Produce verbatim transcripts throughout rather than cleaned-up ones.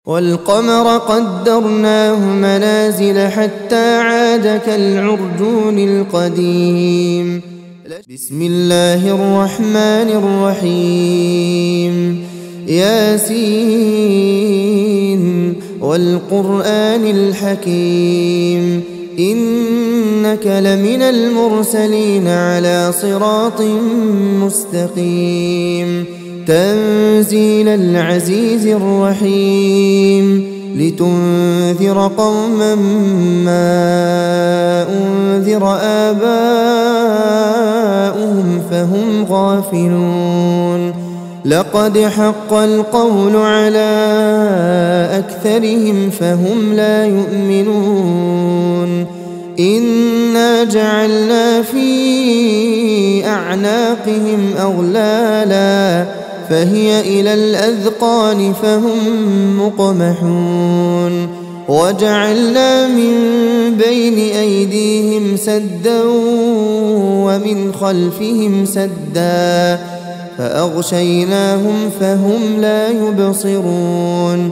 والقمر قدرناه منازل حتى عاد كالعرجون القديم. بسم الله الرحمن الرحيم. ياسين والقرآن الحكيم إنك لمن المرسلين على صراط مستقيم. تنزيل العزيز الرحيم لتنذر قوما ما أنذر آباؤهم فهم غافلون. لقد حق القول على أكثرهم فهم لا يؤمنون. إنا جعلنا في أعناقهم أغلالا فهي إلى الأذقان فهم مقمحون. وجعلنا من بين أيديهم سدا ومن خلفهم سدا فأغشيناهم فهم لا يبصرون.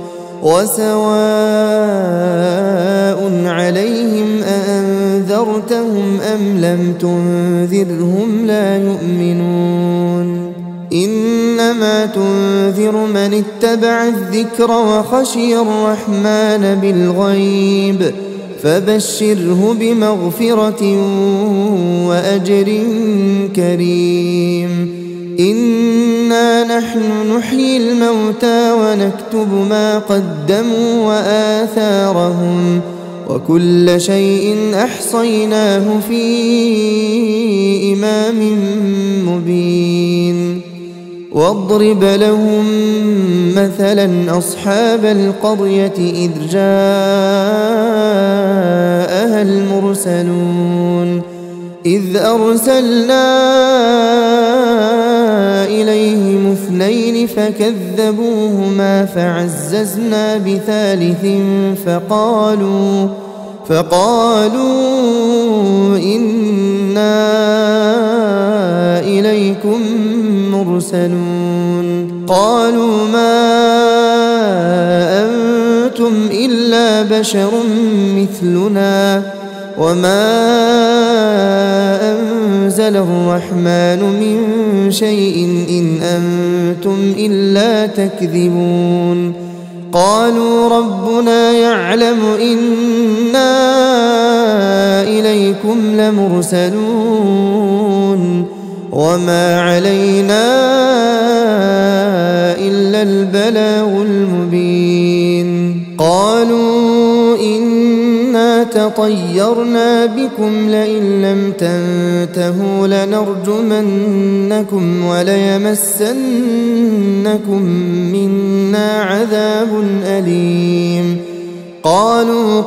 وسواء عليهم أأنذرتهم أم لم تنذرهم لا يؤمنون. إنما تنذر من اتبع الذكر وخشي الرحمن بالغيب فبشره بمغفرة وأجر كريم. إنا نحن نحيي الموتى ونكتب ما قدموا وآثارهم وكل شيء أحصيناه في إمام مبين. واضرب لهم مثلا أصحاب القرية إذ جاءها المرسلون إذ أرسلنا إليهم اثنين فكذبوهما فعززنا بثالث فقالوا فقالوا إنا إليكم مرسلون. قالوا ما أنتم إلا بشر مثلنا وما أنزل الرحمن من شيء إن أنتم إلا تكذبون. قالوا ربنا يعلم إنا إليكم لمرسلون وما علينا إلا البلاغ المبين. قالوا إنا تطيرنا بكم لئن لم تنتهوا لنرجمنكم وليمسنكم منا عذاب أليم. قالوا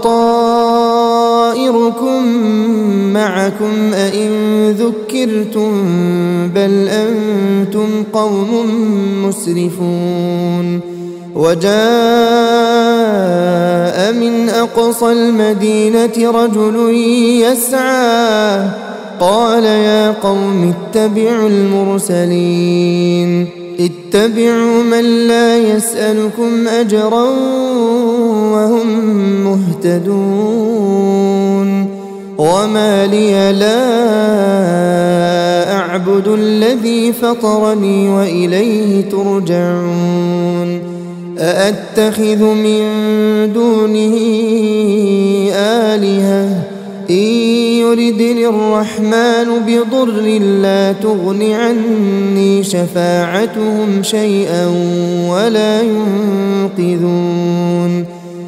طائركم معكم أئن ذكرتم بل أنتم قوم مسرفون. وجاء من أقصى المدينة رجل يسعى قال يا قوم اتبعوا المرسلين اتبعوا من لا يسألكم أجرا وهم مهتدون. وما لي لا أعبد الذي فطرني وإليه ترجعون. أأتخذ من دونه آلهة إن يردني الرحمن بضر لا تغن عني شفاعتهم شيئا ولا ينقذون.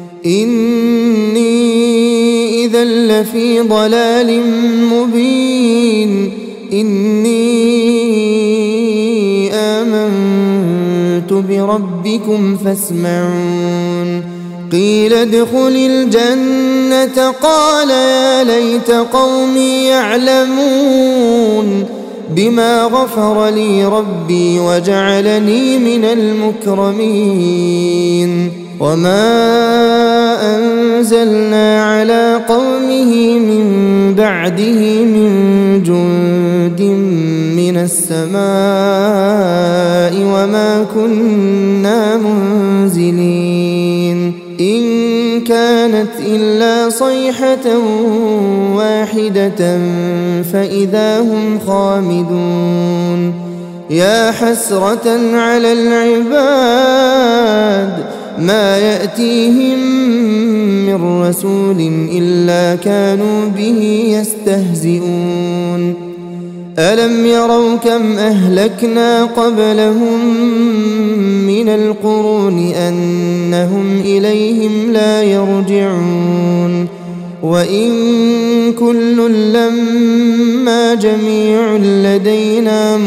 إني إذا لفي ضلال مبين. إني آمنت بربكم فاسمعون. قيل ادخل الجنة قال يا ليت قومي يعلمون بما غفر لي ربي وجعلني من المكرمين. وما أنزلنا على قومه من بعده من جند من السماء وما كنا منزلين. كانت إلا صيحة واحدة فإذا هم خامدون يا حسرة على العباد ما يأتيهم من رسول إلا كانوا به يستهزئون ألم يروا كم أهلكنا قبلهم من القرون أنهم إليهم لا يرجعون وإن كل لما جميع لدينا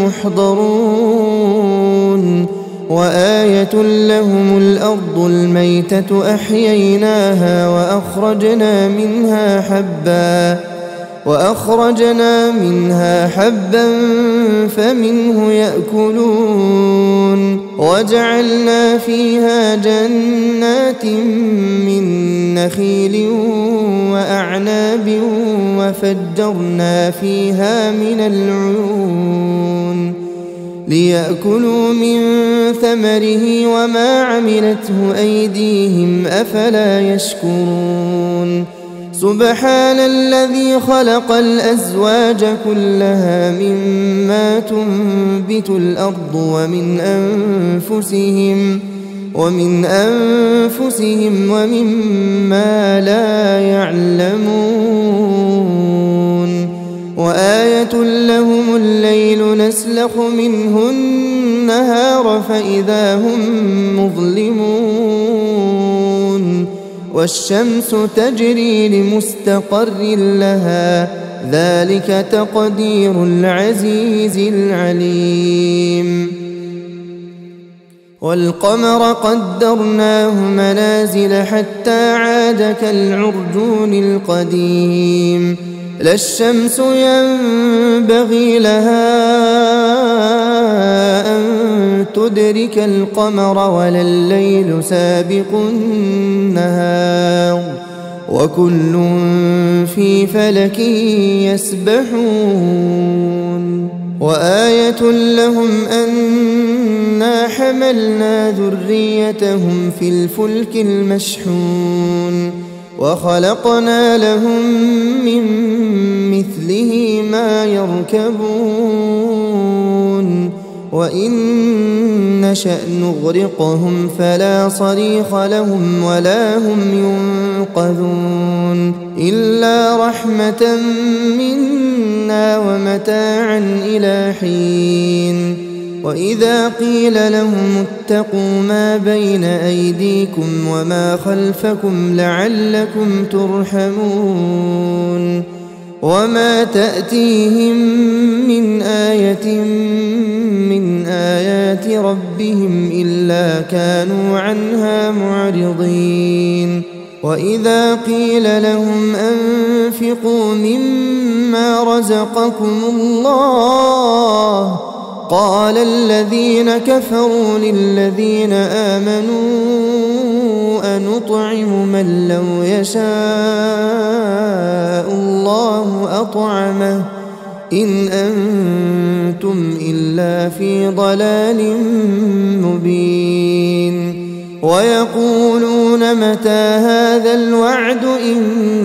محضرون وآية لهم الأرض الميتة أحييناها وأخرجنا منها حبا وأخرجنا منها حبا فمنه يأكلون وجعلنا فيها جنات من نخيل وأعناب وفجرنا فيها من العيون ليأكلوا من ثمره وما عملته أيديهم أفلا يشكرون سبحان الذي خلق الأزواج كلها مما تنبت الأرض ومن أنفسهم ومن أنفسهم ومما لا يعلمون وآية لهم الليل نسلخ منه النهار فإذا هم مظلمون والشمس تجري لمستقر لها ذلك تقدير العزيز العليم والقمر قدرناه منازل حتى عاد كالعرجون القديم لا الشمس ينبغي لها أن تدرك القمر ولا الليل سابق النهار وكل في فلك يسبحون وآية لهم أنا حملنا ذريتهم في الفلك المشحون وخلقنا لهم من مثله ما يركبون وإن نشأ نغرقهم فلا صريخ لهم ولا هم ينقذون إلا رحمة منا ومتاعا إلى حين وإذا قيل لهم اتقوا ما بين أيديكم وما خلفكم لعلكم ترحمون وما تأتيهم من آية من آيات ربهم إلا كانوا عنها معرضين وإذا قيل لهم أنفقوا مما رزقكم الله قال الذين كفروا للذين آمنوا أنطعم من لو يشاء الله أطعمه إن أنتم إلا في ضلال مبين ويقولون متى هذا الوعد إن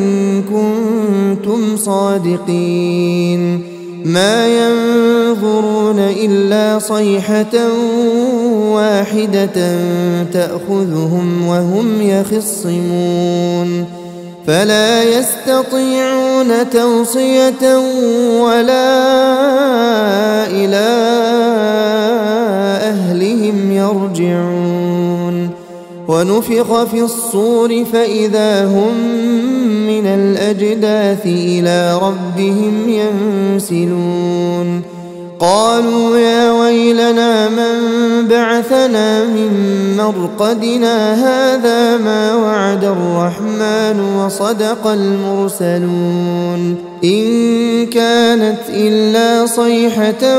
كنتم صادقين ما ينظرون إلا صيحة واحدة تأخذهم وهم يخصمون فلا يستطيعون توصية ولا إلى أهلهم يرجعون ونفخ في الصور فإذا هم من الأجداث إلى ربهم ينسلون قالوا يا ويلنا من بعثنا من مرقدنا هذا ما وعد الرحمن وصدق المرسلون إن كانت إلا صيحة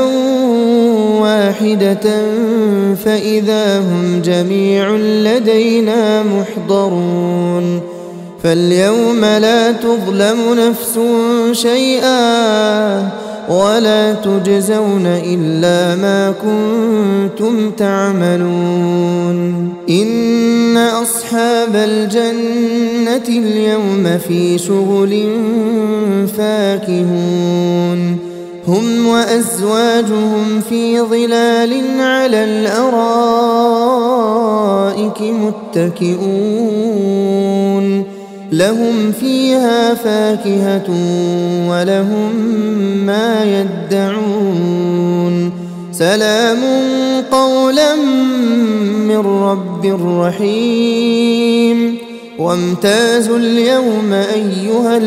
واحدة فإذا هم جميع لدينا محضرون فاليوم لا تظلم نفس شيئا ولا تجزون إلا ما كنتم تعملون إن أصحاب الجنة اليوم في شغل فاكهون هم وأزواجهم في ظلال على الأرائك متكئون لهم فيها فاكهة ولهم ما يدعون سلام قولا من رب رحيم وامتازوا اليوم أيها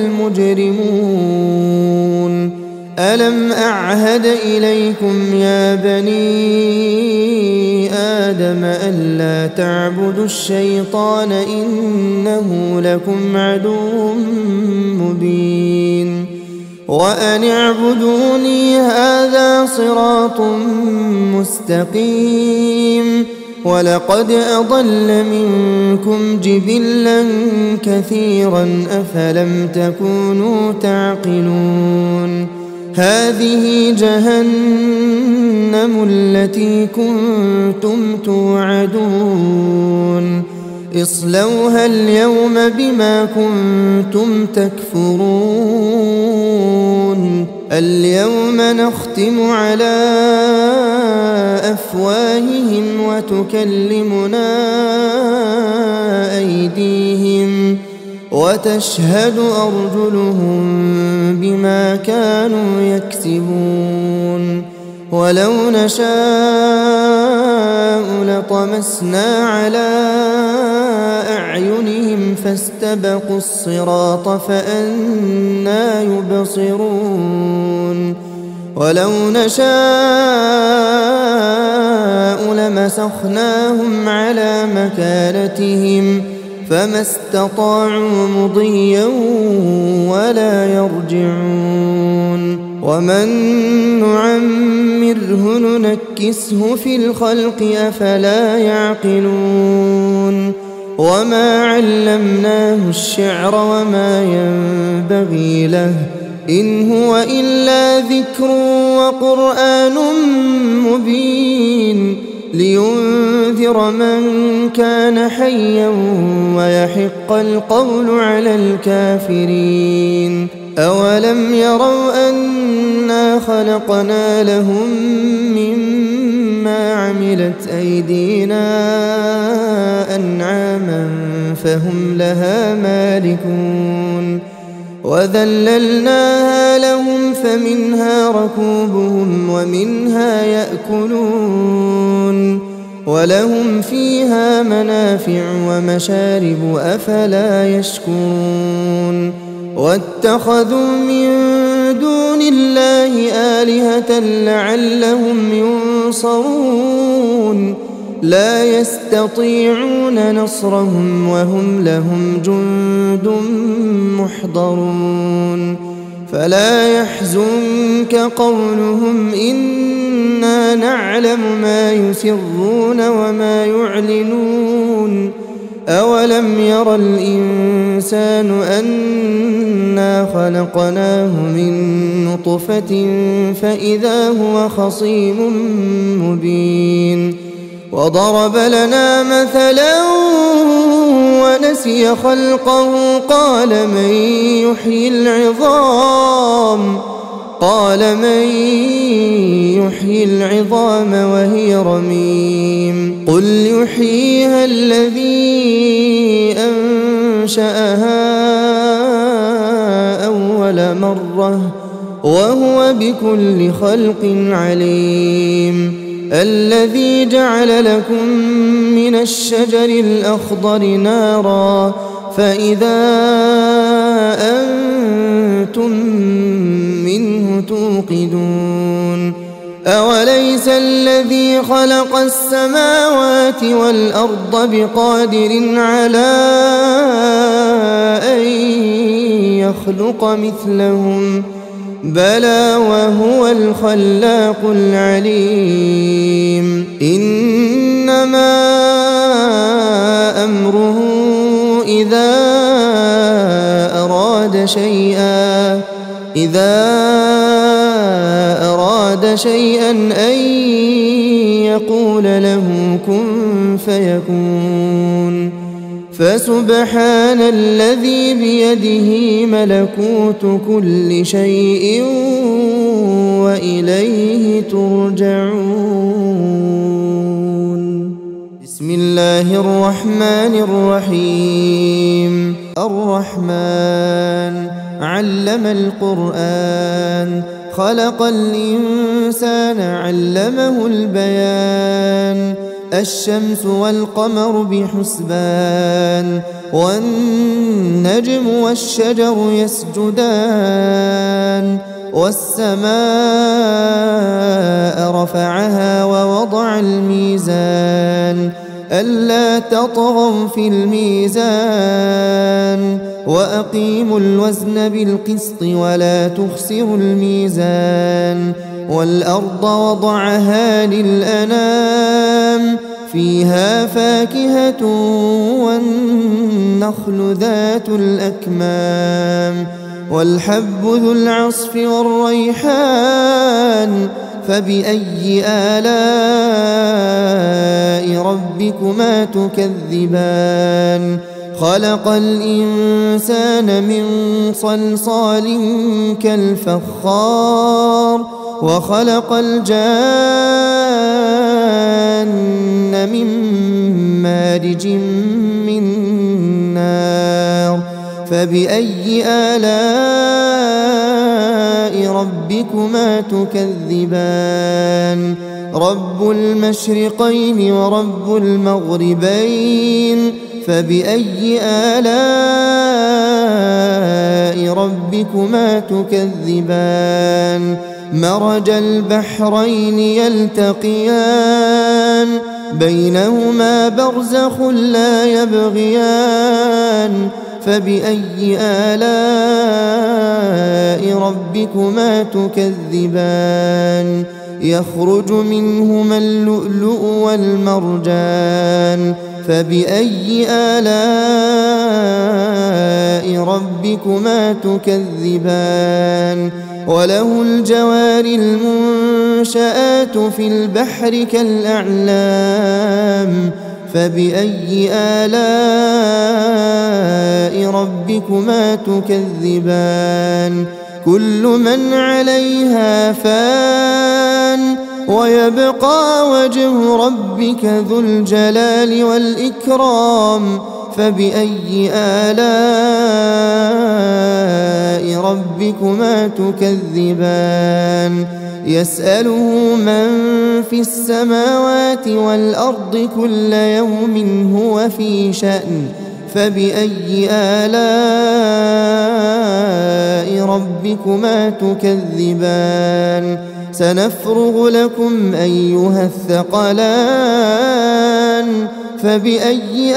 المجرمون ألم أعهد إليكم يا بني آدم ألا تعبدوا الشيطان إنه لكم عدو مبين وأن اعبدوني هذا صراط مستقيم ولقد أضل منكم جبلا كثيرا أفلم تكونوا تعقلون هذه جهنم التي كنتم توعدون اصلوها اليوم بما كنتم تكفرون اليوم نختم على أفواههم وتكلمنا أيديهم وتشهد أرجلهم بما كانوا يكسبون ولو نشاء لطمسنا على أعينهم فاستبقوا الصراط فأنى يبصرون ولو نشاء لمسخناهم على مكانتهم فما استطاعوا مضيا ولا يرجعون ومن نعمره ننكسه في الخلق أفلا يعقلون وما علمناه الشعر وما ينبغي له إن هو إلا ذكر وقرآن مبين لينذر من كان حيا ويحق القول على الكافرين أولم يروا أنا خلقنا لهم مما عملت أيدينا أنعاما فهم لها مالكون وذللناها لهم فمنها ركوبهم ومنها يأكلون ولهم فيها منافع ومشارب أفلا يشكرون واتخذوا من دون الله آلهة لعلهم ينصرون لا يستطيعون نصرهم وهم لهم جند محضرون فلا يحزنك قولهم إنا نعلم ما يسرون وما يعلنون أولم ير الإنسان أنا خلقناه من نطفة فإذا هو خصيم مبين وضرب لنا مثلا ونسي خلقه قال من يحيي العظام قال من يحيي العظام وهي رميم قل يحييها الذي أنشأها أول مرة وهو بكل خلق عليم الذي جعل لكم من الشجر الأخضر نارا فإذا أنتم منه توقدون أوليس الذي خلق السماوات والأرض بقادر على أن يخلق مثلهم بلى وهو الخلاق العليم إنما أمره إذا أراد شيئا إذا أراد شيئا أن يقول له كن فيكون فسبحان الذي بيده ملكوت كل شيء وإليه ترجعون. بسم الله الرحمن الرحيم. الرحمن علم القرآن خلق الإنسان علمه البيان الشمس والقمر بحسبان والنجم والشجر يسجدان والسماء رفعها ووضع الميزان ألا تطغوا في الميزان وأقيموا الوزن بالقسط ولا تخسروا الميزان والأرض وضعها للأنام فيها فاكهة والنخل ذات الأكمام والحب ذو العصف والريحان فبأي آلاء ربكما تكذبان خلق الإنسان من صلصال كالفخار وخلق الجان من مارج من نار فبأي آلاء ربكما تكذبان رب المشرقين ورب المغربين فبأي آلاء ربكما تكذبان مرج البحرين يلتقيان بينهما برزخ لا يبغيان فبأي آلاء ربكما تكذبان يخرج منهما اللؤلؤ والمرجان فبأي آلاء ربكما تكذبان وله الجوار المنشآت في البحر كالأعلام فبأي آلاء ربكما تكذبان كل من عليها فان ويبقى وجه ربك ذو الجلال والإكرام فبأي آلاء ربكما تكذبان يسأله من في السماوات والأرض كل يوم هو في شأن فبأي آلاء ربكما تكذبان سنفرغ لكم أيها الثقلان فبأي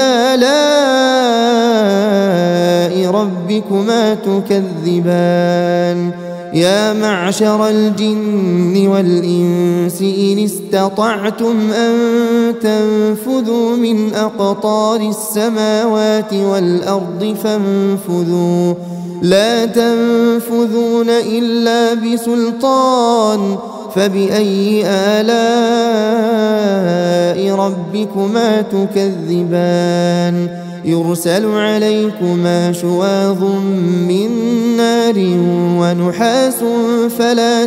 آلاء ربكما تكذبان يا معشر الجن والإنس إن استطعتم أن تنفذوا من أقطار السماوات والأرض فانفذوا لا تنفذون إلا بسلطان فبأي آلاء ربكما تكذبان يرسل عليكما شواظ من نار ونحاس فلا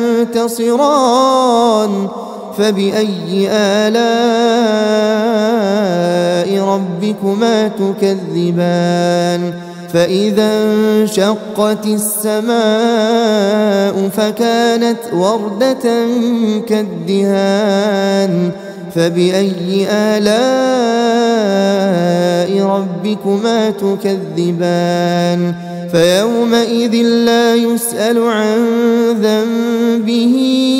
تنتصران فبأي آلاء ربكما تكذبان فإذا انشقت السماء فكانت وردة كالدهان فبأي آلاء ربكما تكذبان فيومئذ لا يسأل عن ذنبه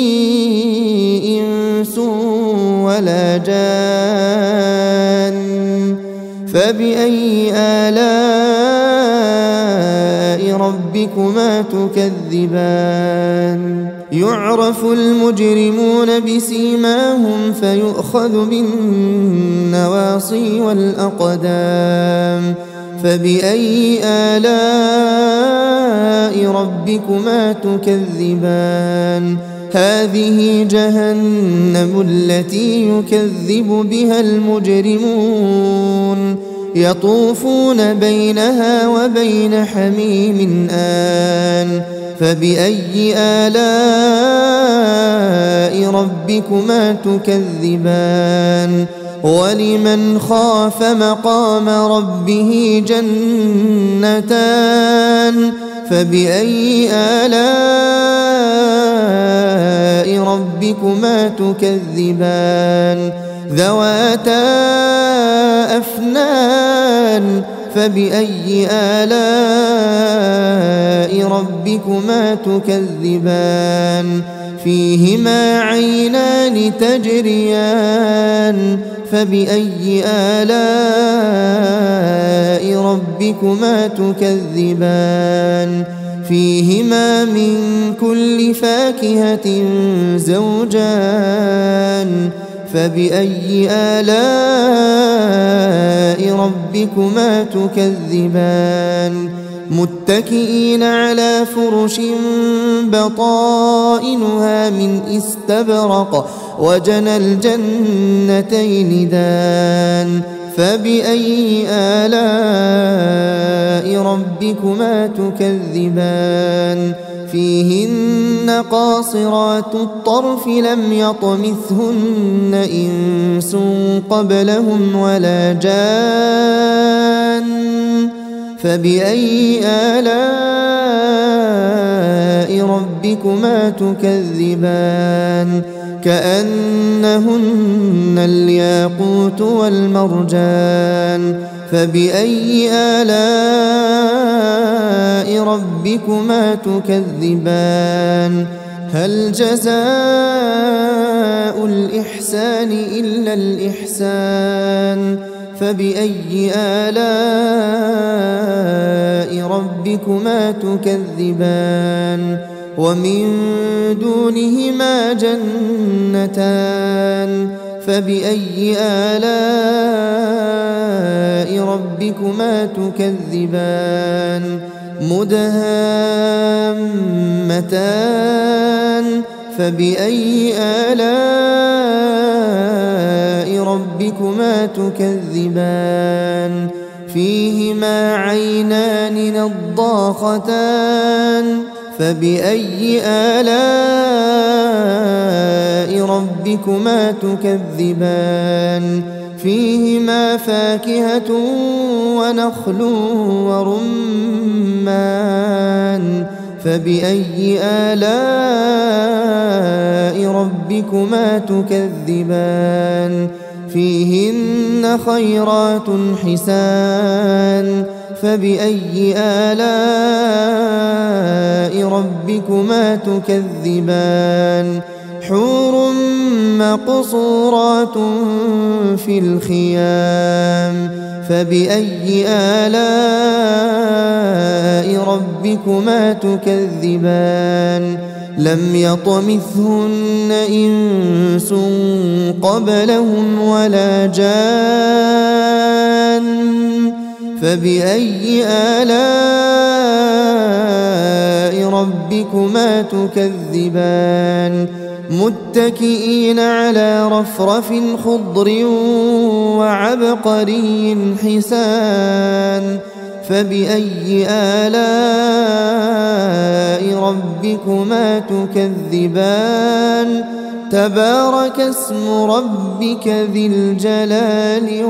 إنس ولا جان فبأي آلاء ربكما تكذبان يعرف المجرمون بسيماهم فيؤخذ بالنواصي والأقدام فبأي آلاء ربكما تكذبان هذه جهنم التي يكذب بها المجرمون يطوفون بينها وبين حميم آن فبأي آلاء ربكما تكذبان ولمن خاف مقام ربه جنتان فبأي آلاء ربكما تكذبان ذواتا أفنان فبأي آلاء ربكما تكذبان فيهما عينان تجريان فبأي آلاء ربكما تكذبان فيهما من كل فاكهة زوجان فبأي آلاء ربكما تكذبان متكئين على فرش بطائنها من استبرق وجنى الجنتين دان فبأي آلاء ربكما تكذبان فيهن قاصرات الطرف لم يطمثهن إنس قبلهم ولا جان فبأي آلاء ربكما تكذبان كأنهن الياقوت والمرجان فبأي آلاء ربكما تكذبان هل جزاء الإحسان إلا الإحسان فبأي آلاء ربكما تكذبان ومن دونهما جنتان فبأي آلاء ربكما تكذبان مدهامتان فبأي آلاء ربكما تكذبان فيهما عينان نضاختان فبأي آلاء ربكما تكذبان فيهما فاكهة ونخل ورمان فبأي آلاء ربكما تكذبان فيهن خيرات حسان فبأي آلاء ربكما تكذبان حور مقصورات في الخيام فبأي آلاء ربكما تكذبان لم يطمثهن إنس قبلهم ولا جان فبأي آلاء ربكما تكذبان متكئين على رفرف خضر وعبقري حسان فبأي آلاء ربكما تكذبان تبارك اسم ربك ذي الجلال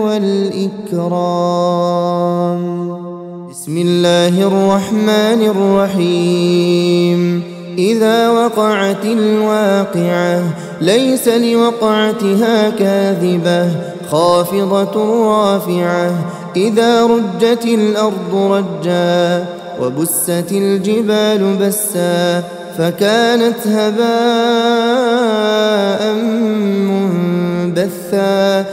والإكرام بسم الله الرحمن الرحيم إذا وقعت الواقعة ليس لوقعتها كاذبة خافضة رافعة إذا رجت الأرض رجا وبست الجبال بسا فكانت هباء منبثا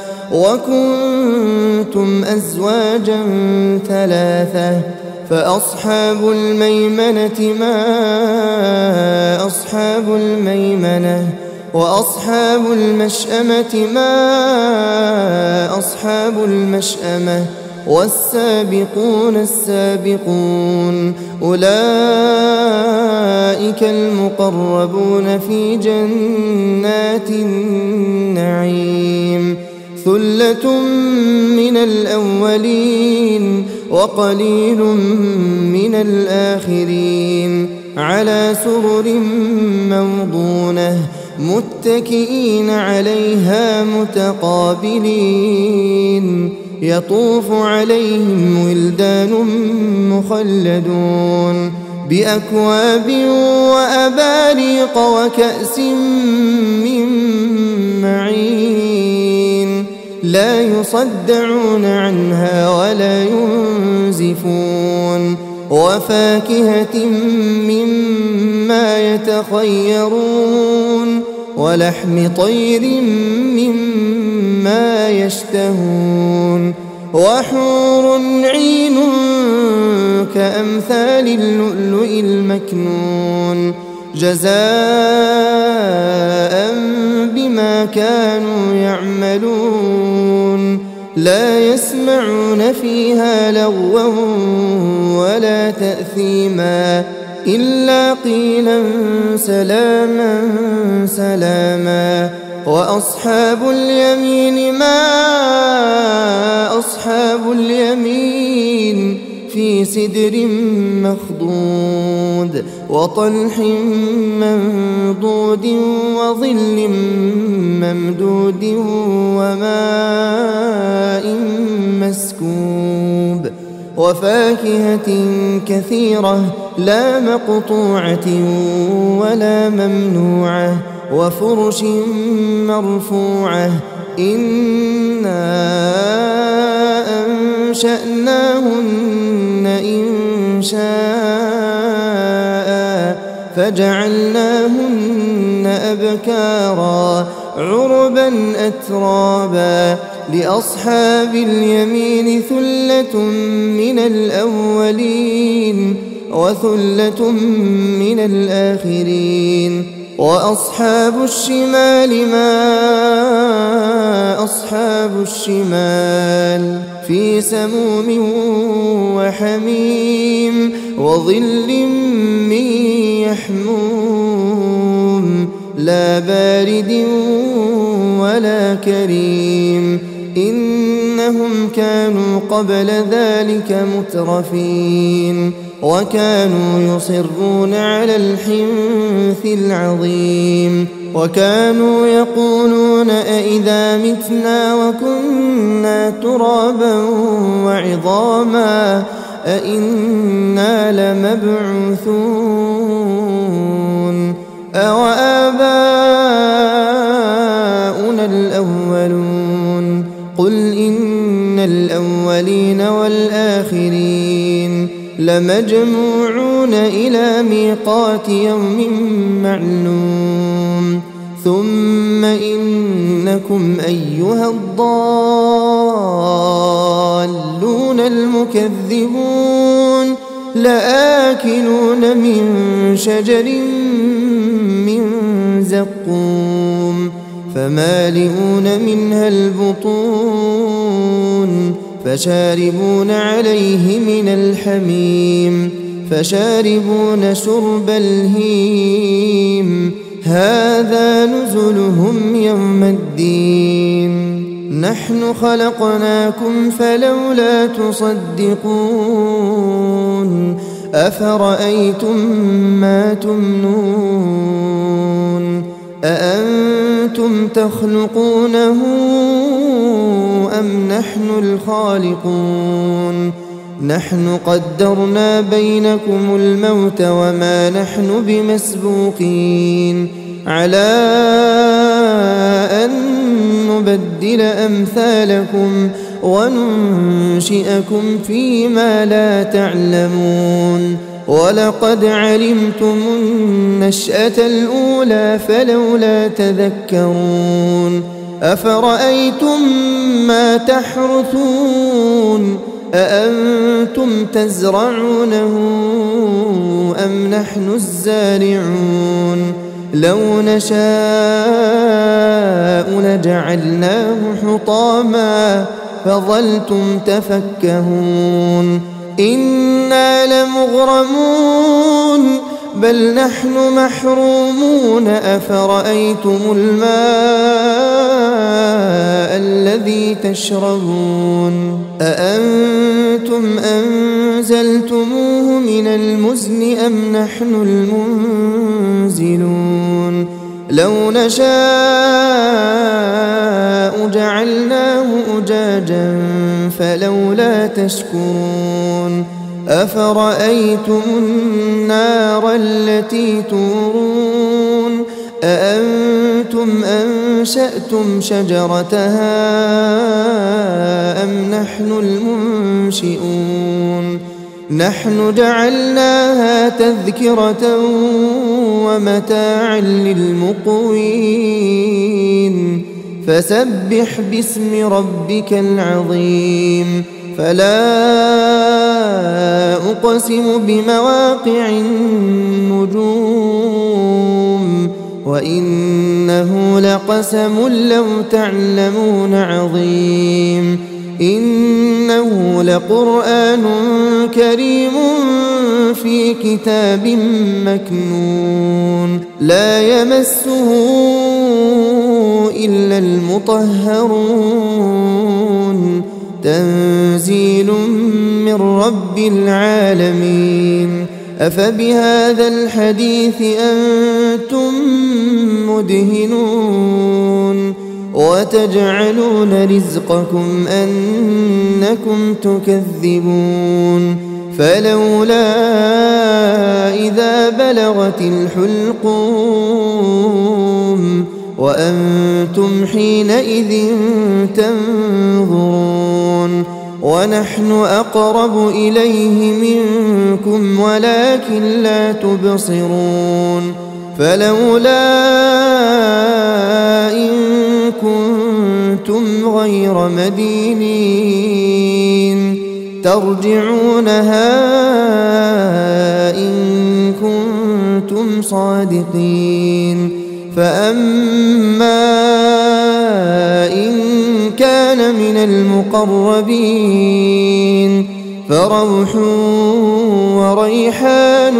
وكنتم أزواجا ثلاثة فأصحاب الميمنة ما أصحاب الميمنة وأصحاب المشأمة ما أصحاب المشأمة والسابقون السابقون أولئك المقربون في جنات النعيم ثلة من الأولين وقليل من الآخرين على سرر موضونة متكئين عليها متقابلين يطوف عليهم ولدان مخلدون بأكواب وأباريق وكأس من معين لا يصدعون عنها ولا ينزفون وفاكهة مما يتخيرون ولحم طير مما يشتهون وحور عين كأمثال اللؤلؤ المكنون جزاء بما كانوا يعملون لا يسمعون فيها لغوا ولا تأثيما إلا قيلا سلاما سلاما وأصحاب اليمين ما أصحاب اليمين في سدر مخضود وطلح منضود وظل ممدود وماء مسكوب وفاكهة كثيرة لا مقطوعة ولا ممنوعة وفرش مرفوعة إنا أنشأناهن إن شاء فجعلناهن أبكارا عربا أترابا لأصحاب اليمين ثلة من الأولين وثلة من الآخرين وأصحاب الشمال ما أصحاب الشمال في سموم وحميم وظل من يحموم لا بارد ولا كريم إنهم كانوا قبل ذلك مترفين وكانوا يصرون على الحنث العظيم وكانوا يقولون أئذا متنا وكنا ترابا وعظاما أئنا لمبعوثون أوآباؤنا الأولون قل إن الأولين والآخرين لمجموعون إلى ميقات يوم معلوم ثم إنكم أيها الضالون المكذبون لآكلون من شجر من زقوم فمالئون منها البطون فشاربون عليه من الحميم فشاربون شرب الهيم هذا نزلهم يوم الدين نحن خلقناكم فلولا تصدقون أفرأيتم ما تمنون أأنتم تخلقونه أم نحن الخالقون نحن قدرنا بينكم الموت وما نحن بمسبوقين على أن نبدل أمثالكم وننشئكم فيما لا تعلمون ولقد علمتم النشأة الأولى فلولا تذكرون أفرأيتم ما تحرثون أأنتم تزرعونه أم نحن الزارعون لو نشاء لجعلناه حطاما فظلتم تفكهون إنا لمغرمون بل نحن محرومون أفرأيتم الماء الذي تشربون أأنتم أنزلتموه من المزن أم نحن المنزلون لو نشاء جعلناه أجاجا فلولا تشكرون أفرأيتم النار التي تورون أأنتم أنشأتم شجرتها أم نحن المنشئون نحن جعلناها تذكرة ومتاعا للمقوين فسبح باسم ربك العظيم فلا أقسم بمواقع النجوم وإنه لقسم لو تعلمون عظيم إنه لقرآن كريم في كتاب مكنون لا يمسه إلا المطهرون تنزيل من رب العالمين أفبهذا الحديث أنتم مدهنون وتجعلون رزقكم أنكم تكذبون فلولا إذا بلغت الحلقوم وأنتم حينئذ تنظرون ونحن أقرب إليه منكم ولكن لا تبصرون فلولا إن كنتم غير مدينين ترجعونها إن كنتم صادقين فأما إن كان من المقربين فروح وريحان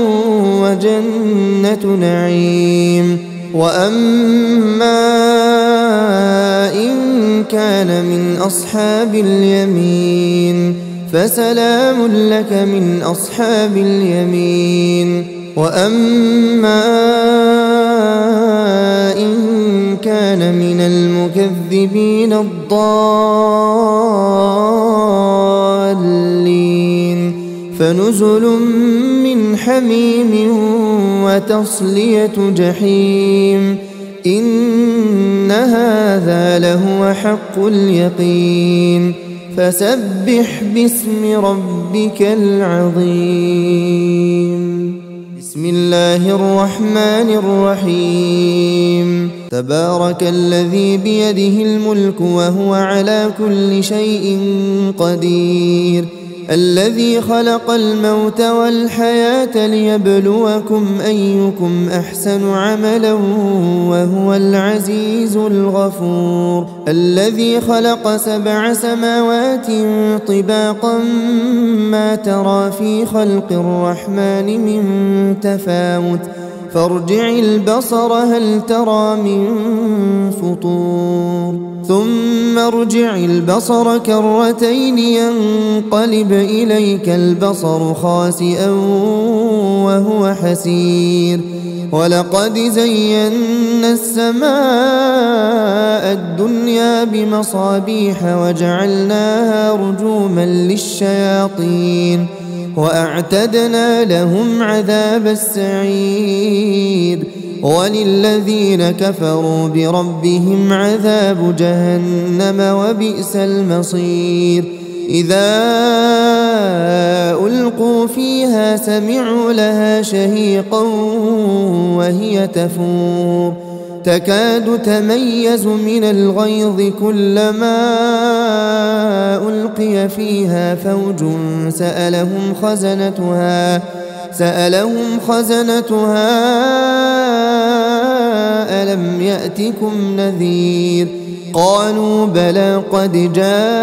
وجنة نعيم وأما إن كان من أصحاب اليمين فسلام لك من أصحاب اليمين وأما إن كان من المكذبين الضالين فنزل من حميم وتصلية جحيم إن هذا لهو حق اليقين فسبح باسم ربك العظيم بسم الله الرحمن الرحيم تبارك الذي بيده الملك وهو على كل شيء قدير الذي خلق الموت والحياة ليبلوكم أيكم أحسن عملا وهو العزيز الغفور الذي خلق سبع سماوات طباقا ما ترى في خلق الرحمن من تفاوت فارجع البصر هل ترى من فطور ثم ارجع البصر كرتين ينقلب إليك البصر خاسئا وهو حسير ولقد زينا السماء الدنيا بمصابيح وجعلناها رجوما للشياطين وأعتدنا لهم عذاب السعير وللذين كفروا بربهم عذاب جهنم وبئس المصير إذا ألقوا فيها سمعوا لها شهيقا وهي تفور تكاد تميز من الغيظ كلما ألقي فيها فوج سألهم خزنتها سألهم خزنتها ألم يأتكم نذير قالوا بلى قد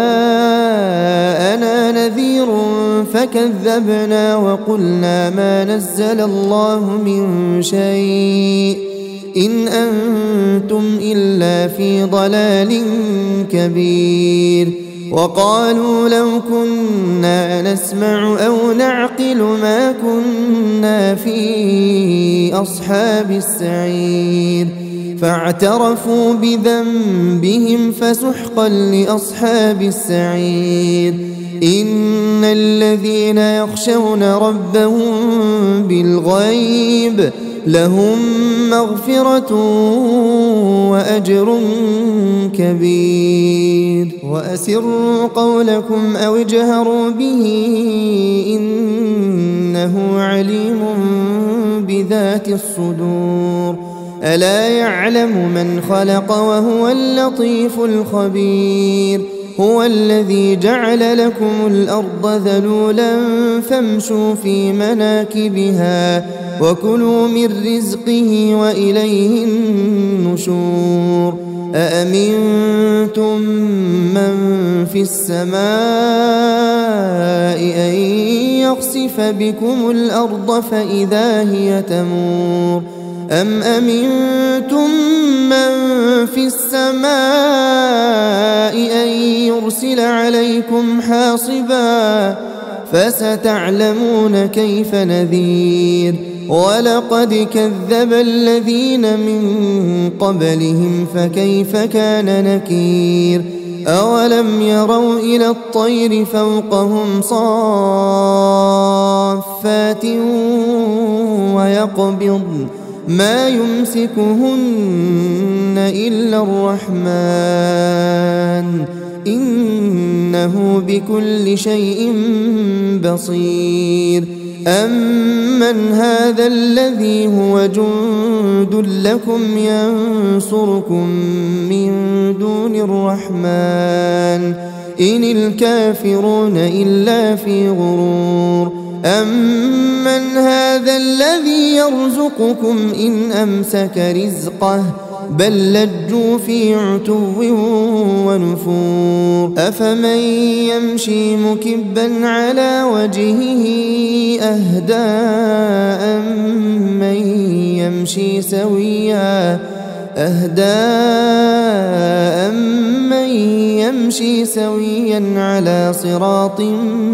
جاءنا نذير فكذبنا وقلنا ما نزل الله من شيء إن أنتم إلا في ضلال كبير وقالوا لو كنا نسمع أو نعقل ما كنا في أصحاب السعير فاعترفوا بذنبهم فسحقا لأصحاب السعير إن الذين يخشون ربهم بالغيب لهم مغفرة وأجر كبير وأسروا قولكم أو اجهروا به إنه عليم بذات الصدور ألا يعلم من خلق وهو اللطيف الخبير هو الذي جعل لكم الأرض ذلولا فامشوا في مناكبها وكلوا من رزقه وإليه النشور أأمنتم من في السماء أن يخسف بكم الأرض فإذا هي تمور أم أمنتم من في السماء أن يرسل عليكم حاصبا فستعلمون كيف نذير ولقد كذب الذين من قبلهم فكيف كان نكير أولم يروا إلى الطير فوقهم صافات ويقبضن ما يمسكهن إلا الرحمن إنه بكل شيء بصير أمن هذا الذي هو جند لكم ينصركم من دون الرحمن إن الكافرون إلا في غرور أمن هذا الذي يرزقكم إن أمسك رزقه بل لجوا في عتو ونفور أفمن يمشي مكبا على وجهه أهدى أمن يمشي سويا أهدى أمن يمشي سويا على صراط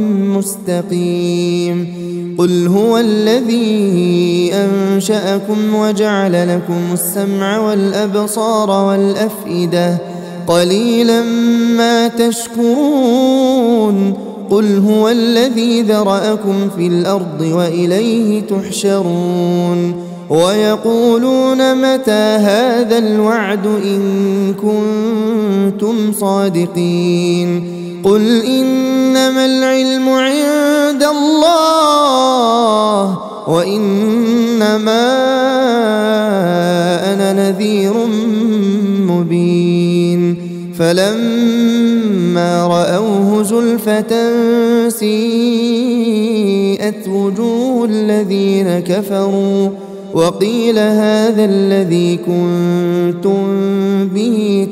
مستقيم قل هو الذي أنشأكم وجعل لكم السمع والأبصار والأفئدة قليلا ما تشكرون قل هو الذي ذرأكم في الأرض وإليه تحشرون ويقولون متى هذا الوعد إن كنتم صادقين قل إنما العلم عند الله وإنما أنا نذير مبين فلما رأوه زلفة سيئت وجوه الذين كفروا وقيل هذا الذي كنتم به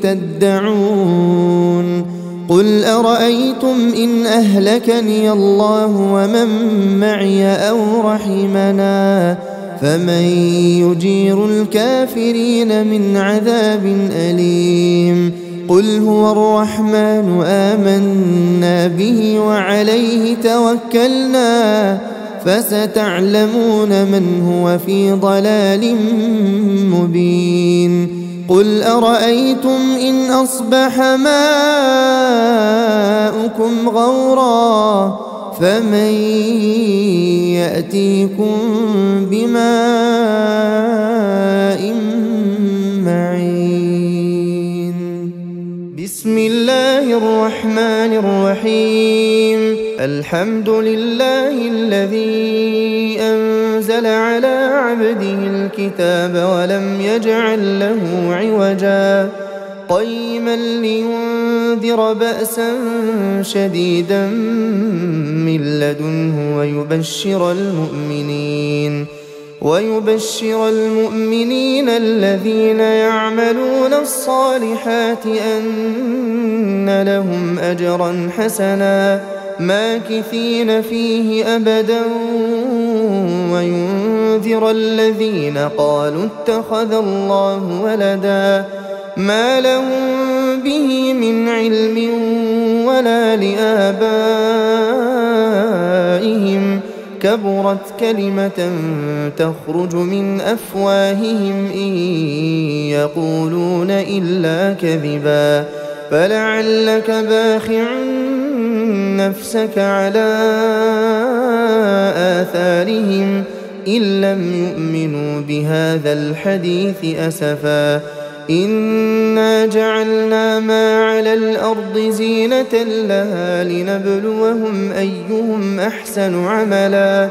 تدعون قل أرأيتم إن أهلكني الله ومن معي أو رحمنا فمن يجير الكافرين من عذاب أليم قل هو الرحمن آمنا به وعليه توكلنا فستعلمون من هو في ضلال مبين قل أرأيتم إن أصبح ماؤكم غورا فمن يأتيكم بماء معين بسم الله الرحمن الرحيم الحمد لله الذي أنزل على عبده الكتاب ولم يجعل له عوجا قيما لينذر بأسا شديدا من لدنه ويبشر المؤمنين ويبشر المؤمنين الذين يعملون الصالحات أن لهم أجرا حسنا ماكثين فيه أبدا، وينذر الذين قالوا اتخذ الله ولدا ما لهم به من علم ولا لآبائهم، كبرت كلمة تخرج من أفواههم إن يقولون إلا كذبا، فلعلك باخع نفسك على آثارهم إن لم يؤمنوا بهذا الحديث أسفا. إنا جعلنا ما على الأرض زينة لها لنبلوهم أيهم أحسن عملا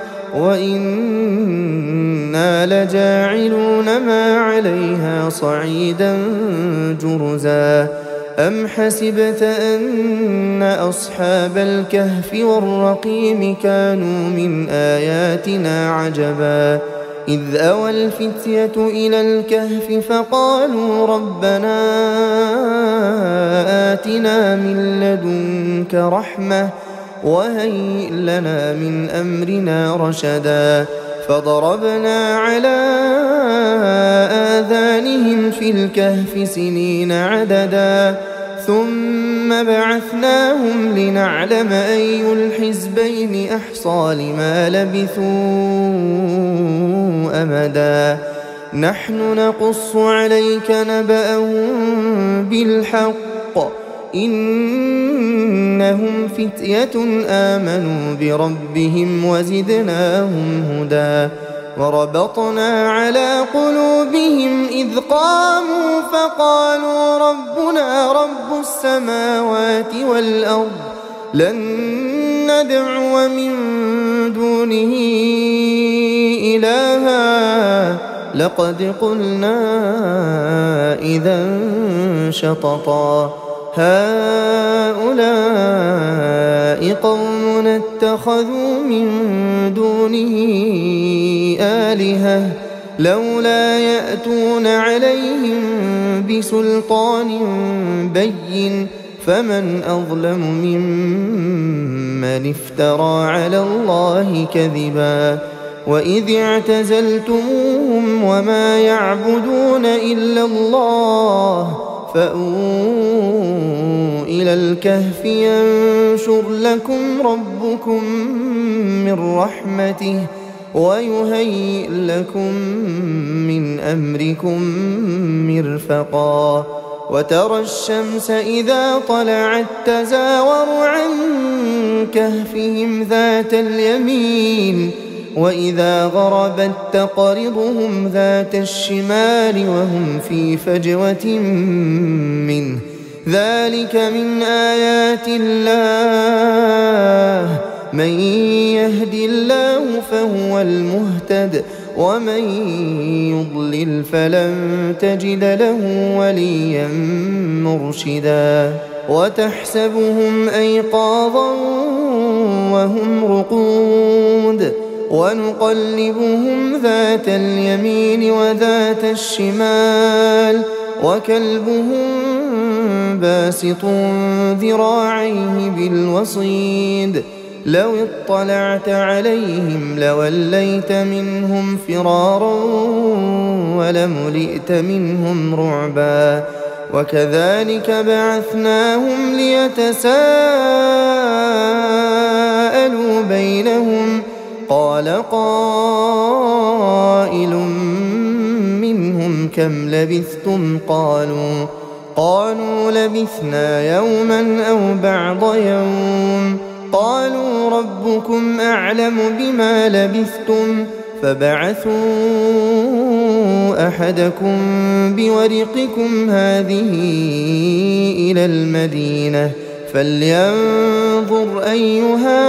وإنا لجاعلون ما عليها صعيدا جرزا. أم حسبت أن أصحاب الكهف والرقيم كانوا من آياتنا عجبا، إذ أوى الفتية إلى الكهف فقالوا ربنا آتنا من لدنك رحمة وهيئ لنا من أمرنا رشدا، فضربنا على آذانهم في الكهف سنين عددا، ثم بعثناهم لنعلم أي الحزبين أحصى لما لبثوا أمدا. نحن نقص عليك نبأهم بالحق، إنهم فتية آمنوا بربهم وزدناهم هدى. وربطنا على قلوبهم إذ قاموا فقالوا ربنا رب السماوات والأرض لن ندعو من دونه إلها لقد قلنا إذا شططا، هؤلاء قوم اتخذوا من دونه آلهة لولا يأتون عليهم بسلطان بين، فمن أظلم ممن افترى على الله كذبا. وإذ اعتزلتموهم وما يعبدون إلا الله فأووا إلى الكهف ينشر لكم ربكم من رحمته ويهيئ لكم من أمركم مرفقا. وترى الشمس إذا طلعت تزاور عن كهفهم ذات اليمين وإذا غربت تقرضهم ذات الشمال وهم في فجوة منه، ذلك من آيات الله، من يهد الله فهو المهتد ومن يضلل فلن تجد له وليا مرشدا. وتحسبهم أيقاظا وهم رقود ونقلبهم ذات اليمين وذات الشمال وكلبهم باسط ذراعيه بالوصيد، لو اطلعت عليهم لوليت منهم فرارا ولملئت منهم رعبا. وكذلك بعثناهم ليتساءلوا بينهم، قال قائل منهم كم لبثتم؟ قالوا قالوا لبثنا يوما أو بعض يوم، قالوا ربكم أعلم بما لبثتم فبعثوا أحدكم بورقكم هذه إلى المدينة فلينظر أيها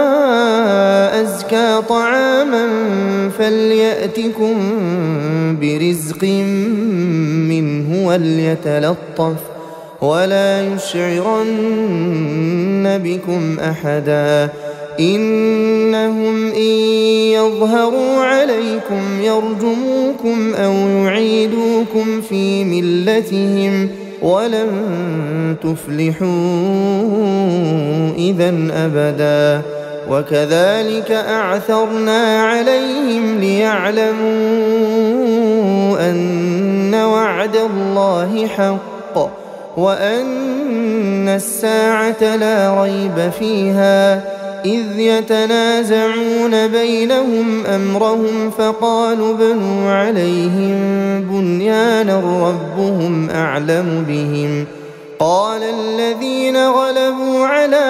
أزكى طعاما فليأتكم برزق منه وليتلطف ولا يشعرن بكم أحدا، إنهم إن يظهروا عليكم عليكم يرجموكم أو يعيدوكم في ملتهم ولن تفلحوا إذا أبدا. وكذلك أعثرنا عليهم ليعلموا أن وعد الله حق وأن الساعة لا ريب فيها، إذ يتنازعون بينهم أمرهم فقالوا ابنوا عليهم بنيانا ربهم أعلم بهم. قال الذين غلبوا على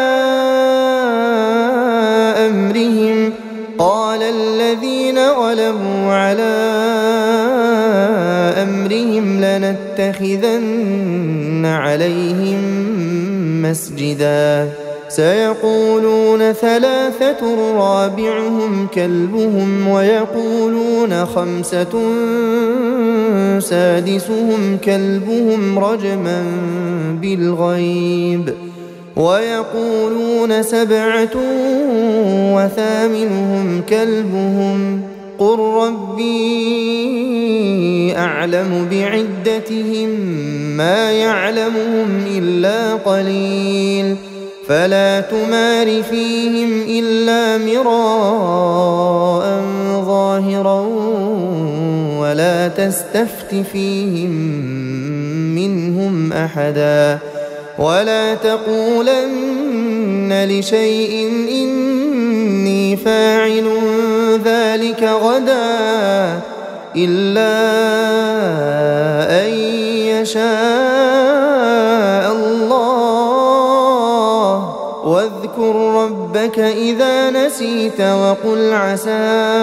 أمرهم قال الذين غلبوا على أمرهم لنتخذن عليهم مسجدا. سيقولون ثلاثة رابعهم كلبهم ويقولون خمسة سادسهم كلبهم رجما بالغيب ويقولون سبعة وثامنهم كلبهم قل ربي أعلم بعدتهم ما يعلمهم إلا قليل فلا تمار فيهم إلا مراء ظاهرا ولا تستفت فيهم منهم أحدا ولا تقولن لشيء إني فاعل ذلك غدا إلا أن يشاء الله. واذكر ربك إذا نسيت وقل عسى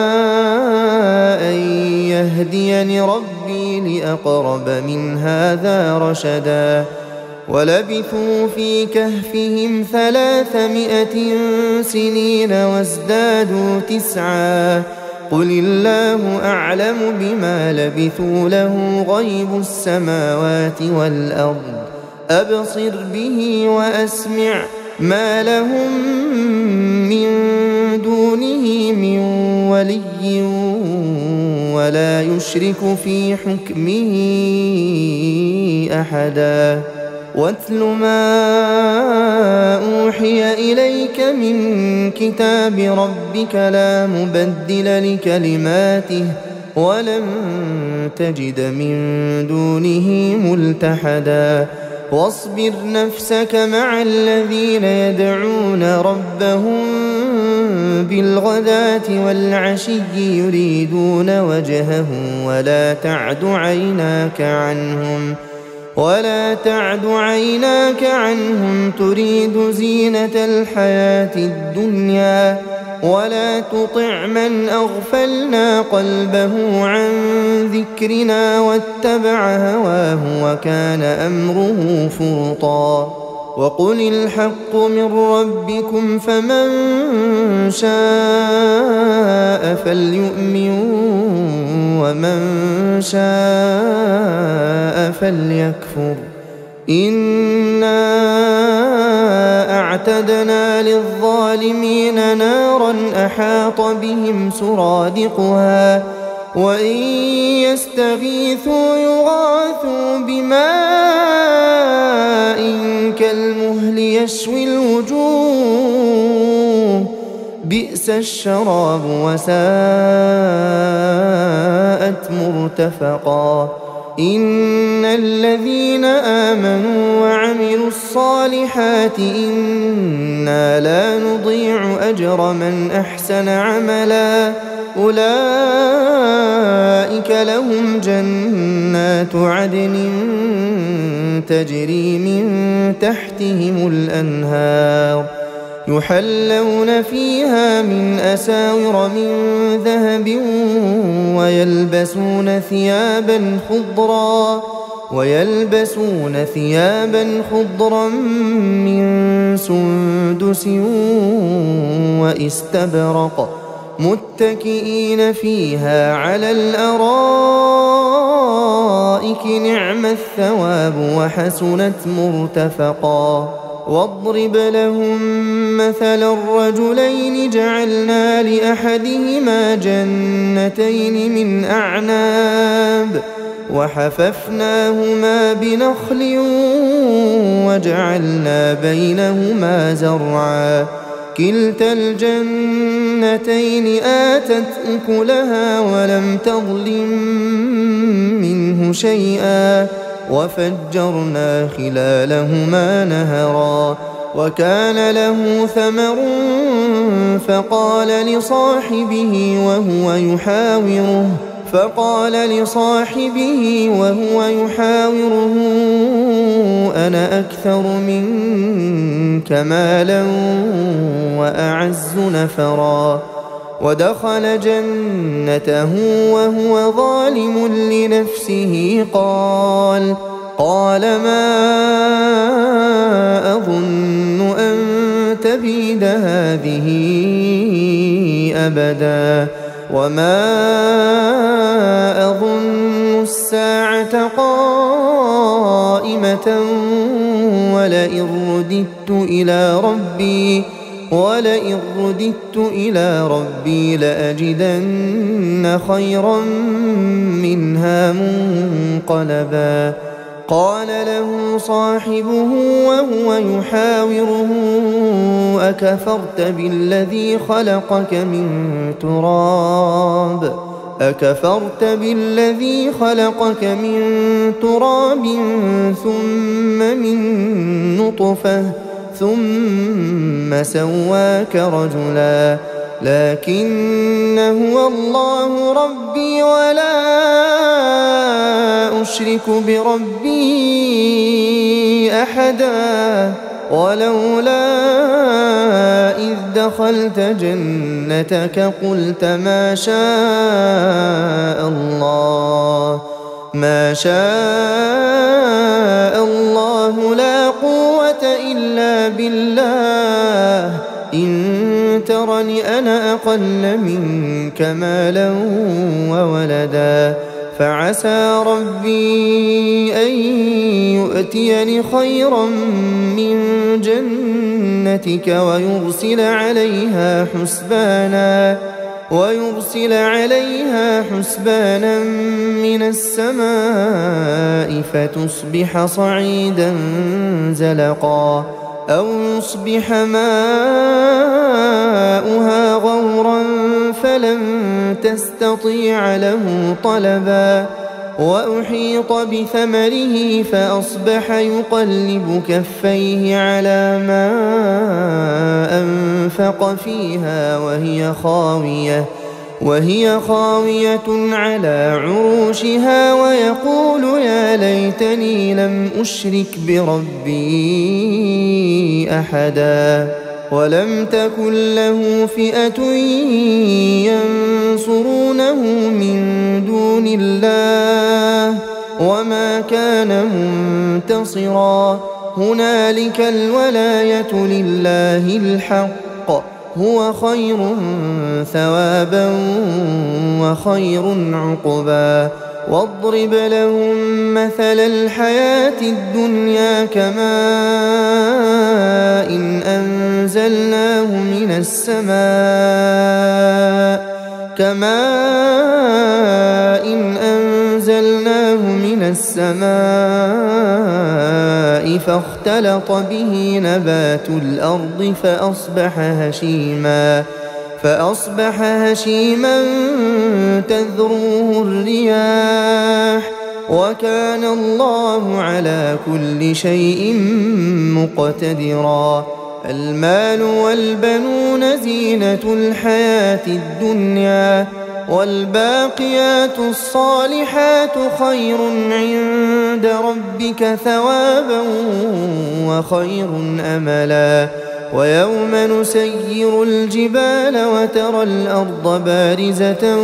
أن يهديني ربي لأقرب من هذا رشدا. ولبثوا في كهفهم ثلاثمائة سنين وازدادوا تسعا قل الله أعلم بما لبثوا له غيب السماوات والأرض أبصر به وأسمع ما لهم من دونه من ولي ولا يشرك في حكمه أحدا. واتل ما أوحي إليك من كتاب ربك لا مبدل لكلماته ولن تجد من دونه ملتحدا. واصبر نفسك مع الذين يدعون ربهم بالغداة والعشي يريدون وجهه ولا تعد عيناك عنهم ولا تعد عيناك عنهم تريد زينة الحياة الدنيا ولا تطع من أغفلنا قلبه عن ذكرنا واتبع هواه وكان أمره فرطا. وقل الحق من ربكم فمن شاء فليؤمن ومن شاء فليكفر. إنا أعتدنا للظالمين نارا أحاط بهم سرادقها وإن يستغيثوا يغاثوا بماء كالمهل يشوي الوجوه بئس الشراب وساءت مرتفقا. إن الذين آمنوا وعملوا الصالحات إنا لا نضيع أجر من أحسن عملا أولئك لهم جنات عدن تجري من تحتهم الأنهار يحلون فيها من أساور من ذهب ويلبسون ثيابا خضرا ويلبسون ثيابا خضرا من سندس واستبرق متكئين فيها على الأرائك نعم الثواب وحسنت مرتفقا. واضرب لهم مثل الرجلين جعلنا لأحدهما جنتين من أعناب وحففناهما بنخل وجعلنا بينهما زرعا كلتا الجنتين آتت أكلها ولم تظلم منه شيئا وفجرنا خلالهما نهرا وكان له ثمر فقال لصاحبه وهو يحاوره فقال لصاحبه وهو يحاوره أنا أكثر منك مالا وأعز نفرا ودخل جنته وهو ظالم لنفسه قال قال ما أظن أن تبيد هذه أبدا وما أظن الساعة قائمة ولئن رددت إلى ربي ولئن رددت إلى ربي لأجدن خيرا منها منقلبا قال له صاحبه وهو يحاوره أكفرت بالذي خلقك من تراب أكفرت بالذي خلقك من تراب ثم من نطفة ثم سواك رجلا لكن هو الله ربي ولا أشرك بربي أحدا ولولا إذ دخلت جنتك قلت ما شاء الله ما شاء الله لا قوة إلا بالله إن ترني أنا أقل منك مالا وولدا فعسى ربي أن يؤتيني خيرا من جنتك ويرسل عليها حسبانا ويرسل عليها حسبانا من السماء فتصبح صعيدا زلقا أو يصبح ماؤها غورا فلن تستطيع له طلبا وأحيط بثمره فأصبح يقلب كفيه على ما أنفق فيها وهي خاوية وهي خاوية على عروشها ويقول يا ليتني لم أشرك بربي أحدا ولم تكن له فئة ينصرونه من دون الله وما كان منتصرا هنالك الولاية لله الحق هو خير ثوابا وخير عقبا واضرب لهم مثل الحياة الدنيا كماء إن أنزلناه من السماء كماء إن أنزلناه من السماء فاختلط به نبات الأرض فأصبح هشيما فأصبح هشيما تذروه الرياح وكان الله على كل شيء مقتدرا المال والبنون زينة الحياة الدنيا والباقيات الصالحات خير عند ربك ثوابا وخير أملا ويوم نسير الجبال وترى الأرض بارزة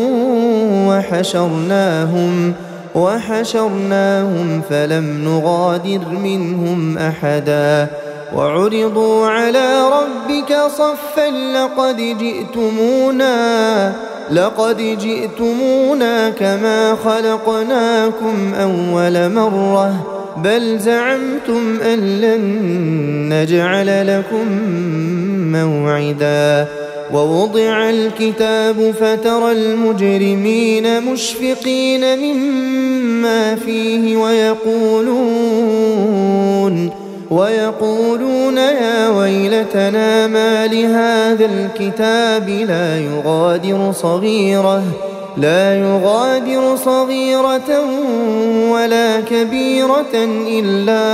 وحشرناهم وحشرناهم فلم نغادر منهم أحدا وعرضوا على ربك صفا لقد جئتمونا لقد جئتمونا كما خلقناكم أول مرة بل زعمتم أن لن نجعل لكم موعدا ووضع الكتاب فترى المجرمين مشفقين مما فيه ويقولون ويقولون يا ويلتنا ما لهذا الكتاب لا يغادر صغيرة لا يغادر صغيرة ولا كبيرة إلا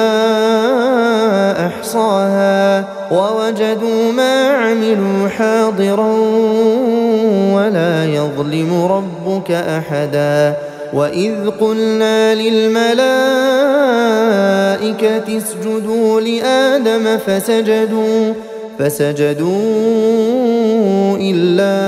أحصاها ووجدوا ما عملوا حاضرا ولا يظلم ربك أحدا وإذ قلنا للملائكة اسجدوا لآدم فسجدوا فسجدوا إلا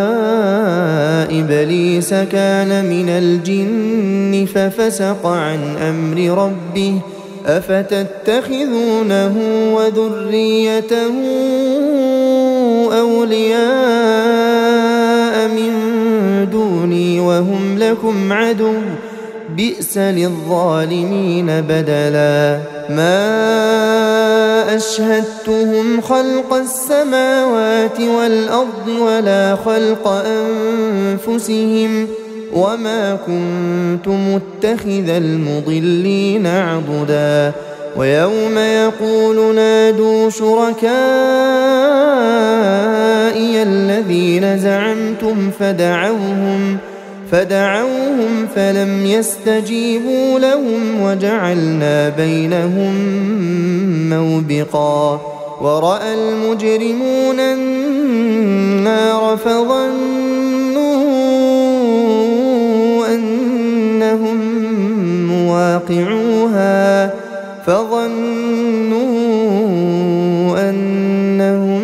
إبليس كان من الجن ففسق عن أمر ربه أفتتخذونه وذريته أولياء من دوني وهم لكم عدو بئس للظالمين بدلا ما أشهدتهم خلق السماوات والأرض ولا خلق أنفسهم وما كنت متخذ المضلين عضدا ويوم يقول نادوا شركائي الذين زعمتم فدعوهم فدعوهم فلم يستجيبوا لهم وجعلنا بينهم موبقا ورأى المجرمون النار فظنوا أنهم مواقعوها فظنوا أنهم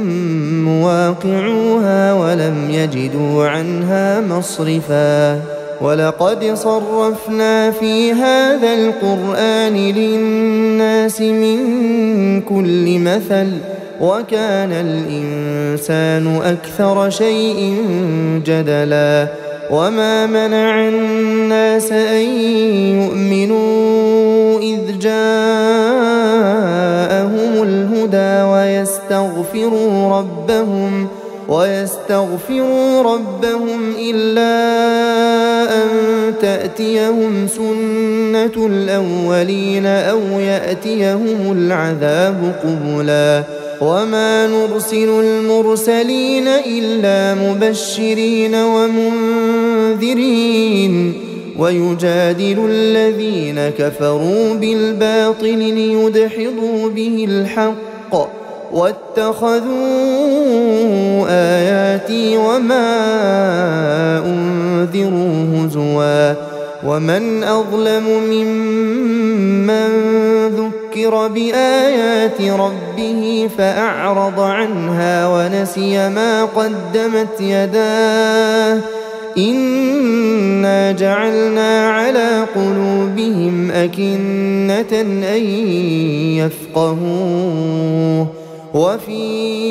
مواقعوها ولم يجدوا عنها مصرفا ولقد صرفنا في هذا القرآن للناس من كل مثل وكان الإنسان أكثر شيء جدلا وما منع الناس أن يؤمنوا إذ جاءهم الهدى ويستغفروا ربهم ويستغفروا ربهم إلا أن تأتيهم سنة الأولين أو يأتيهم العذاب قبلا وما نرسل المرسلين إلا مبشرين ومنذرين ويجادل الذين كفروا بالباطل ليدحضوا به الحق واتخذوا آياتي وما أنذروا هزوا ومن أظلم ممن ذكر بآيات ربه فأعرض عنها ونسي ما قدمت يداه إنا جعلنا على قلوبهم أكنة أن يفقهوه وفي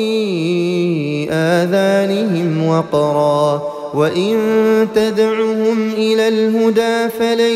آذانهم وقرا وإن تدعهم إلى الهدى فلن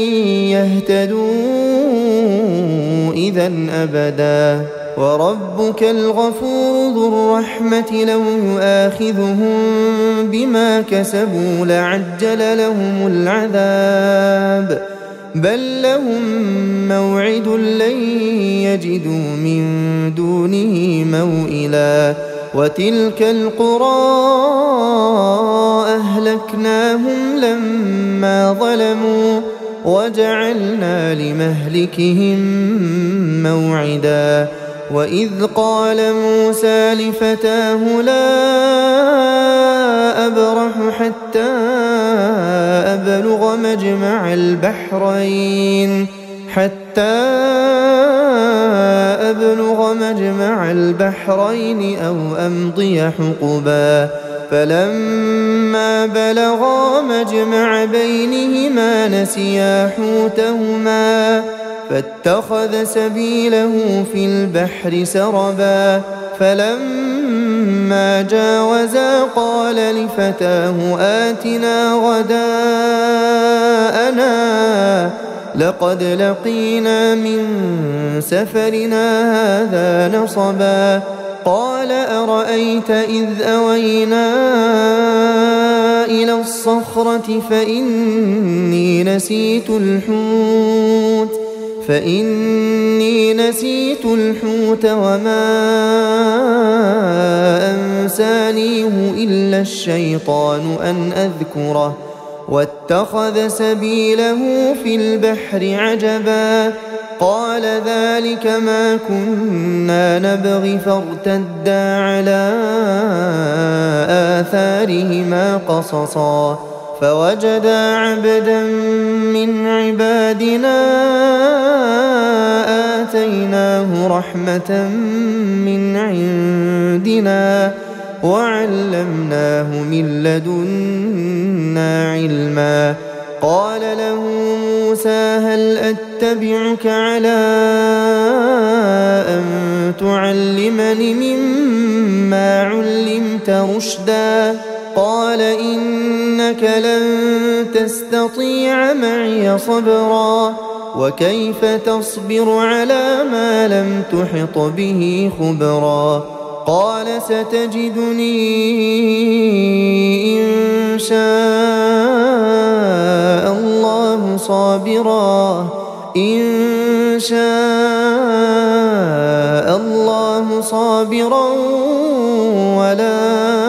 يهتدوا إذا أبدا وربك الغفور ذو الرحمة لو يؤاخذهم بما كسبوا لعجل لهم العذاب بل لهم موعد لن يجدوا من دونه موئلا وتلك القرى أهلكناهم لما ظلموا وجعلنا لمهلكهم موعدا وإذ قال موسى لفتاه لا أبرح حتى أبلغ مجمع البحرين حتى أبلغ مجمع البحرين أو أمضي حقبا فلما بلغا مجمع بينهما نسيا حوتهما فاتخذ سبيله في البحر سربا فلما جاوزا قال لفتاه آتنا غداءنا لقد لقينا من سفرنا هذا نصبا قال أرأيت إذ أوينا إلى الصخرة فإني نسيت الحوت فإني نسيت الحوت وما أنسانيه إلا الشيطان أن أذكره واتخذ سبيله في البحر عجبا قال ذلك ما كنا نبغي فارتدا على آثارهما قصصا فوجدا عبدا من عبادنا آتيناه رحمة من عندنا وعلمناه من لدنا علما قال له موسى هل أتبعك على أن تعلمني مما علمت رشدا قال إنك لن تستطيع معي صبرا وكيف تصبر على ما لم تحط به خبرا قال ستجدني إن شاء الله صابرا إن شاء الله صابرا ولا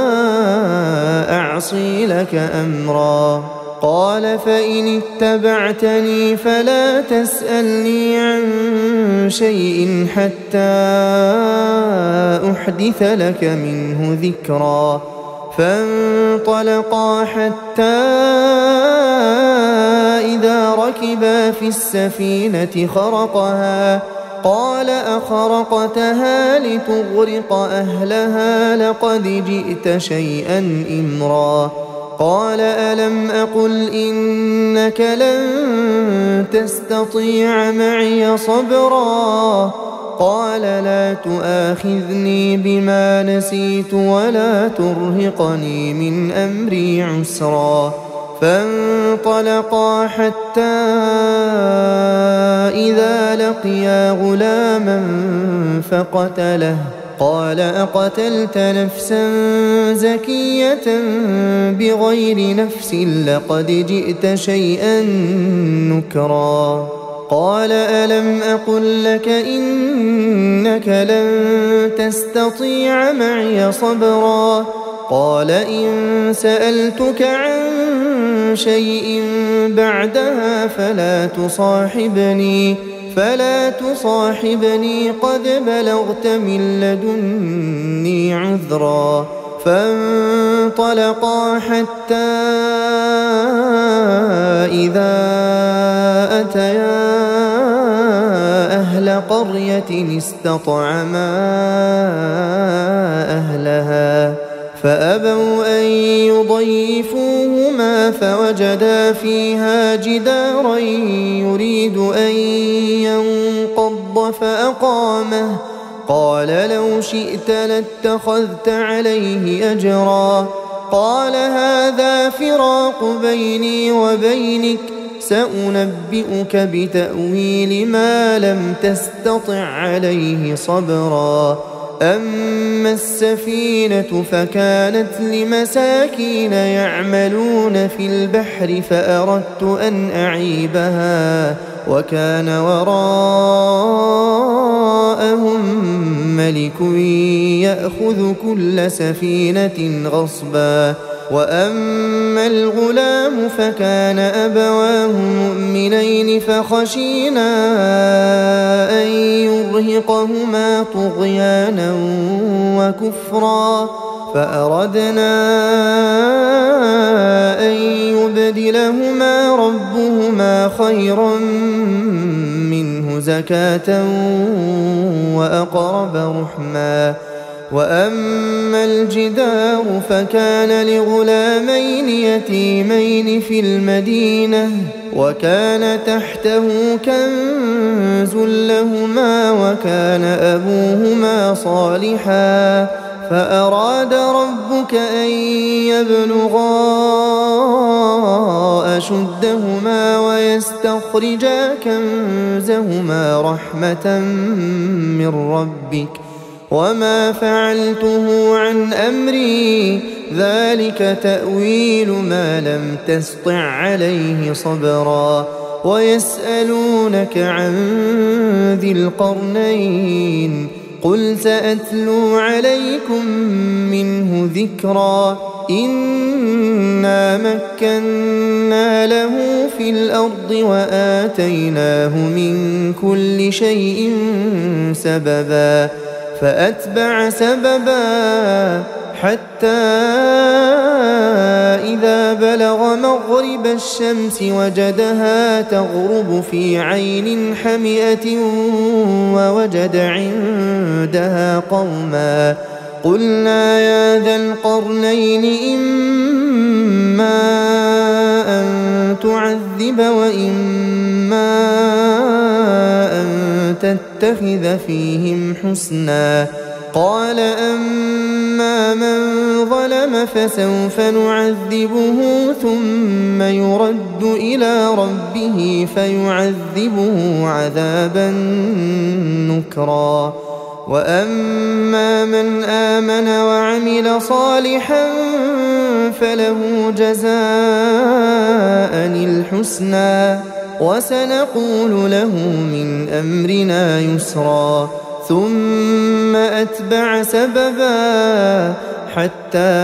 أعصي لك أمرا قال فإن اتبعتني فلا تسألني عن شيء حتى أحدث لك منه ذكرا فانطلقا حتى إذا ركبا في السفينة خرقها قال أخرقتها لتغرق أهلها لقد جئت شيئا إمرا قال ألم أقل إنك لن تستطيع معي صبرا قال لا تؤاخذني بما نسيت ولا ترهقني من أمري عسرا فانطلقا حتى إذا لقيا غلاما فقتله قال أقتلت نفسا زكية بغير نفس لقد جئت شيئا نكرا قال ألم أقل لك إنك لن تستطيع معي صبرا قال إن سألتك عن شيء بعدها فلا تصاحبني فلا تصاحبني قد بلغت من لدني عذرا فانطلقا حتى إذا أتيا أهل قرية استطعما أهلها فأبوا أن يضيفوهما فوجدا فيها جدارا يريد أن ينقض فأقامه قال لو شئت لاتخذت عليه أجرا قال هذا فراق بيني وبينك سأنبئك بتأويل ما لم تستطع عليه صبرا أما السفينة فكانت لمساكين يعملون في البحر فأردت أن أعيبها وكان وراءهم ملك يأخذ كل سفينة غصبا وأما الغلام فكان أبواه مؤمنين فخشينا أن يرهقهما طغيانا وكفرا فأردنا أن يبدلهما ربهما خيرا منه زكاة وأقرب رحما وأما الجدار فكان لغلامين يتيمين في المدينة وكان تحته كنز لهما وكان أبوهما صالحا فأراد ربك أن يبلغا أشدهما ويستخرجا كنزهما رحمة من ربك وما فعلته عن أمري ذلك تأويل ما لم تسطع عليه صبرا ويسألونك عن ذي القرنين قل سأتلو عليكم منه ذكرا إنا مكنا له في الأرض وآتيناه من كل شيء سببا فأتبع سببا حتى إذا بلغ مغرب الشمس وجدها تغرب في عين حمئة ووجد عندها قوما قلنا يا ذا القرنين إما أن تعذب وإما أن تتخذ فيهم حسنا قال أما من ظلم فسوف نعذبه ثم يرد إلى ربه فيعذبه عذابا نكرا وأما من آمن وعمل صالحا فله جزاء الحسنى وسنقول له من أمرنا يسرا ثم أتبع سببا حتى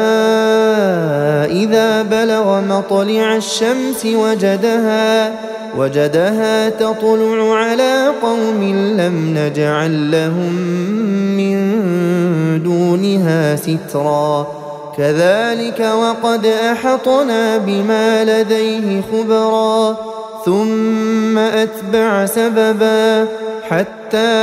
إذا بلغ مطلع الشمس وجدها وجدها تطلع على قوم لم نجعل لهم من دونها سترا كذلك وقد أحطنا بما لديه خبرا ثم أتبع سببا حتى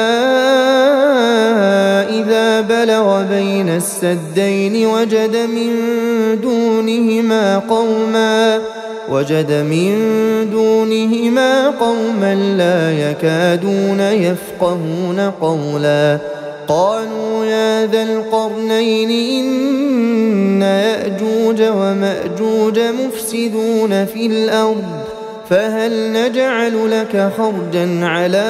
إذا بلغ بين السدين وجد من دونهما قوما وجد من دونهما قوما لا يكادون يفقهون قولا قالوا يا ذا القرنين إن يأجوج ومأجوج مفسدون في الأرض فهل نجعل لك خرجا على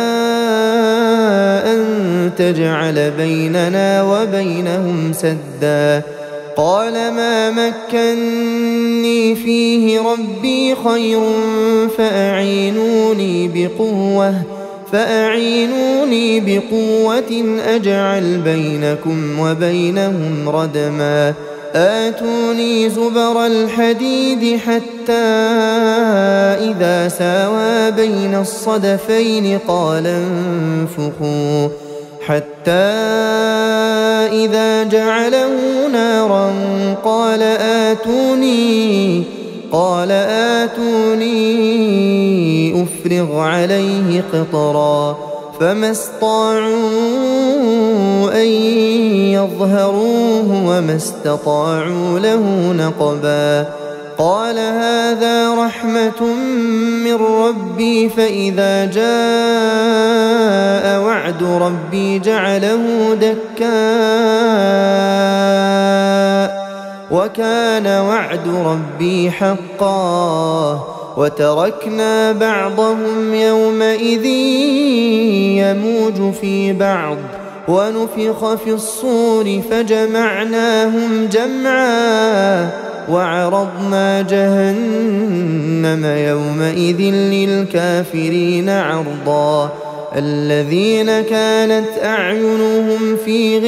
أن تجعل بيننا وبينهم سدا قال ما مكني فيه ربي خير فأعينوني بقوة فأعينوني بقوة أجعل بينكم وبينهم ردما آتوني زبر الحديد حتى إذا ساوى بين الصدفين قال انفخوا حتى إذا جعله نارا قال آتوني قال آتوني أفرغ عليه قطرا فما استطاعوا أن يظهروه وما استطاعوا له نقبا قال هذا رحمة من ربي فإذا جاء وعد ربي جعله دكاء وكان وعد ربي حقا وتركنا بعضهم يومئذ يموج في بعض ونفخ في الصور فجمعناهم جمعا وعرضنا جهنم يومئذ للكافرين عرضا الذين كانت أعينهم في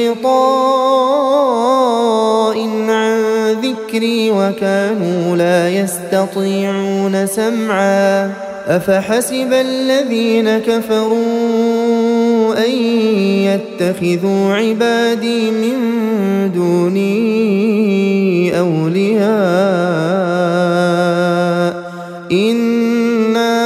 غطاء عن ذكري وكانوا لا يستطيعون سمعا أفحسب الذين كفروا أن يتخذوا عبادي من دوني أولياء إنا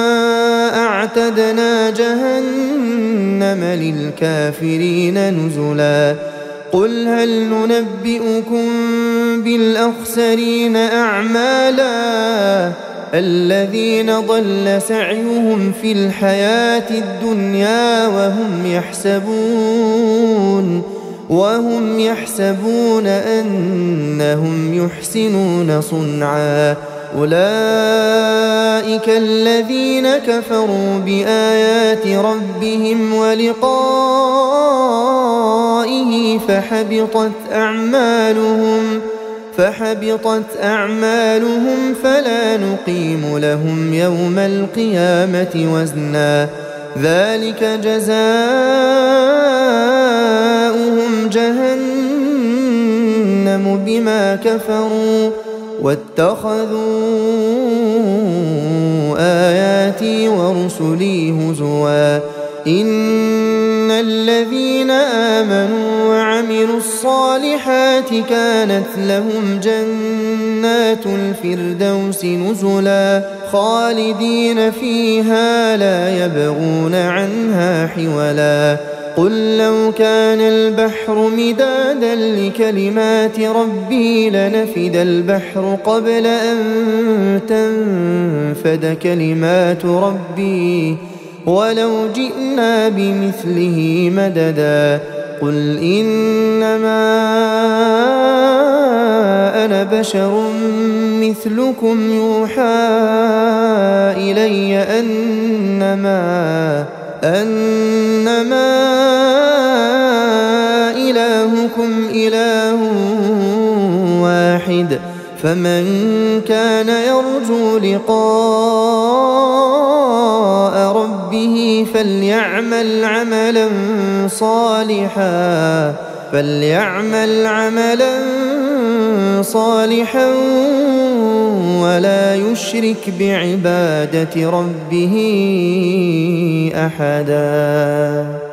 أعتدنا جهنم للكافرين نزلا قل هل ننبئكم بالأخسرين أعمالا الذين ضل سعيهم في الحياة الدنيا وهم يحسبون وهم يحسبون أنهم يحسنون صنعا أولئك الذين كفروا بآيات ربهم ولقائه فحبطت أعمالهم فحبطت أعمالهم فلا نقيم لهم يوم القيامة وزنا ذلك جزاؤهم جهنم بما كفروا واتخذوا آياتي ورسلي هزوا إن الذين آمنوا وعملوا الصالحات كانت لهم جنات الفردوس نزلا خالدين فيها لا يبغون عنها حولا قل لو كان البحر مدادا لكلمات ربي لنفد البحر قبل أن تنفد كلمات ربي ولو جئنا بمثله مددا قل إنما أنا بشر مثلكم يوحى إلي أنما أنما إلهكم إله واحد فمن كان يرجو لقاء ربه فليعمل عملا صالحا فليعمل عملا صالحا ولا يشرك بعبادة ربه أحدا.